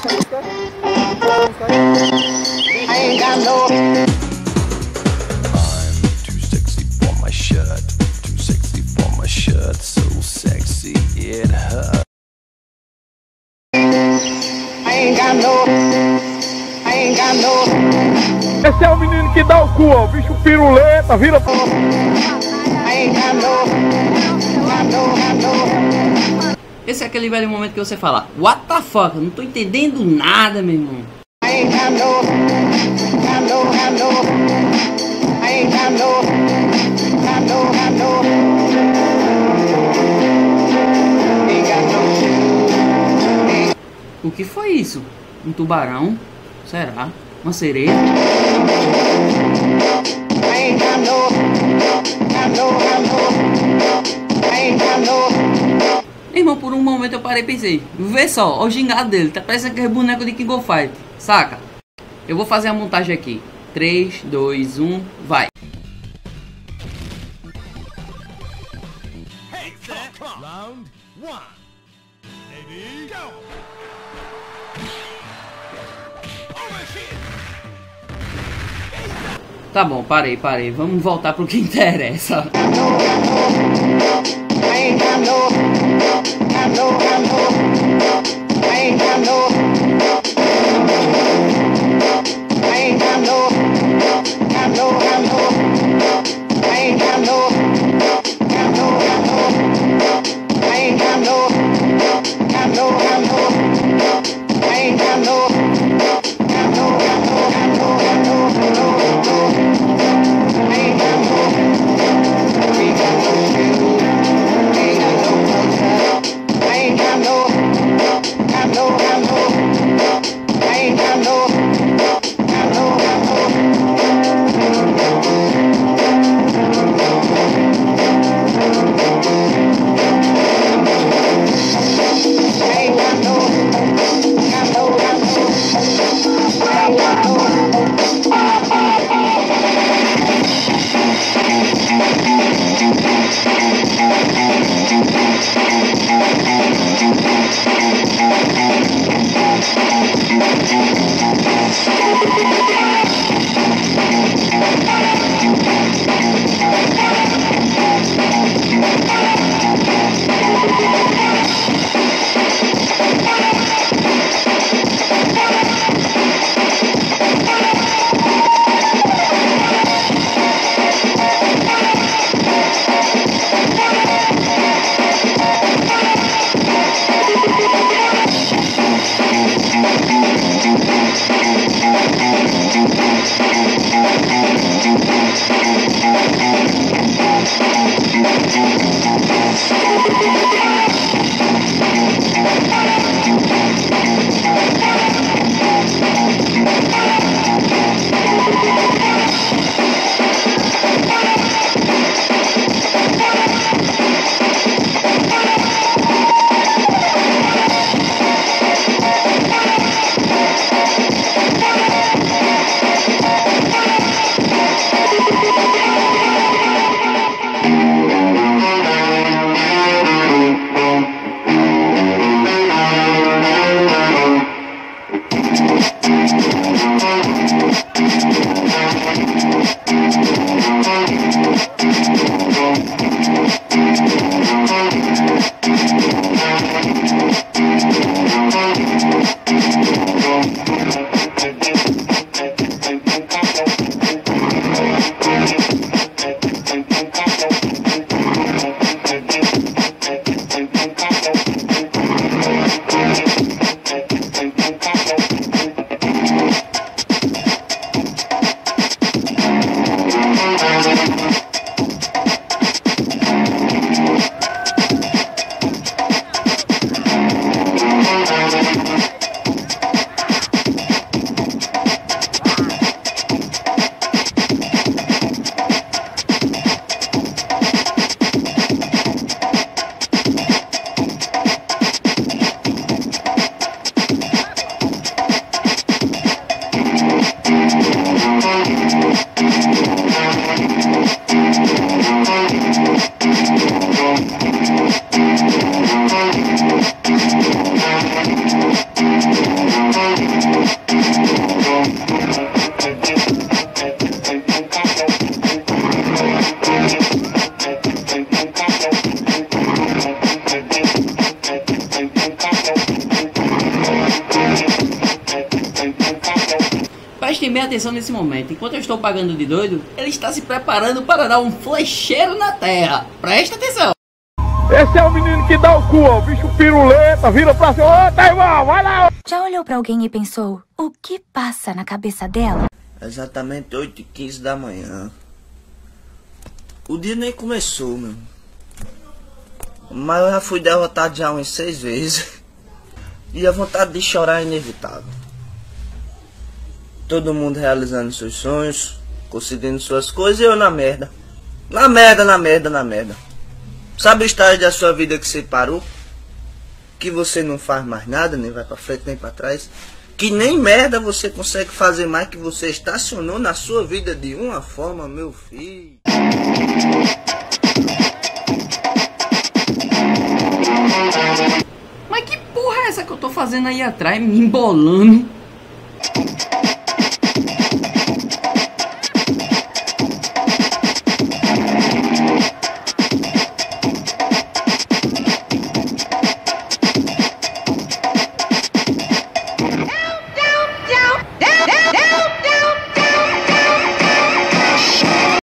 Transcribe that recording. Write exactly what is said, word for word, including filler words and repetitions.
Esse é o menino que dá o cu, ó. O bicho piruleta, vira. Esse é aquele velho momento que você fala: what the fuck? Eu não tô entendendo nada, meu irmão. O que foi isso? Um tubarão? Será? Uma sereia? Irmão, por um momento eu parei e pensei: vê só, o gingado dele, tá parecendo aquele boneco de King of Fight, saca? Eu vou fazer a montagem aqui. três, dois, um, vai! Round one. Ready, go. Tá bom, parei, parei. Vamos voltar pro que interessa. Prestem bem atenção nesse momento. Enquanto eu estou pagando de doido, ele está se preparando para dar um flecheiro na terra. Presta atenção. Esse é o menino que dá o cu, ó. O bicho piruleta, vira pra cima. Ô, tá irmão, vai lá. Já olhou pra alguém e pensou, o que passa na cabeça dela? Exatamente oito e quinze da manhã. O dia nem começou, meu. Mas eu já fui derrotado já umas seis vezes. E a vontade de chorar é inevitável. Todo mundo realizando seus sonhos, conseguindo suas coisas e eu na merda. Na merda, na merda, na merda. Sabe o estágio da sua vida que você parou? Que você não faz mais nada, nem vai pra frente, nem pra trás. Que nem merda você consegue fazer mais, que você estacionou na sua vida de uma forma, meu filho. Mas que porra é essa que eu tô fazendo aí atrás, me embolando?